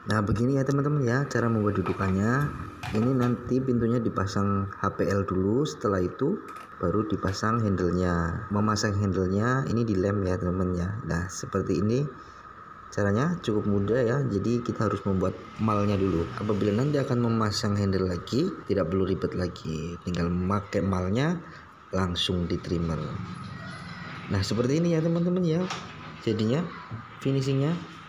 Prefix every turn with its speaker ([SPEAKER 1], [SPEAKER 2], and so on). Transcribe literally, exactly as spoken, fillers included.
[SPEAKER 1] Nah begini ya teman-teman ya cara membuat dudukannya. Ini nanti pintunya dipasang H P L dulu, setelah itu baru dipasang handlenya. Memasang handlenya ini dilem ya teman-teman ya. Nah seperti ini caranya, cukup mudah ya. Jadi kita harus membuat malnya dulu. Apabila nanti akan memasang handle lagi, tidak perlu ribet lagi, tinggal memakai malnya langsung di trimmer. Nah seperti ini ya teman-teman ya, jadinya finishingnya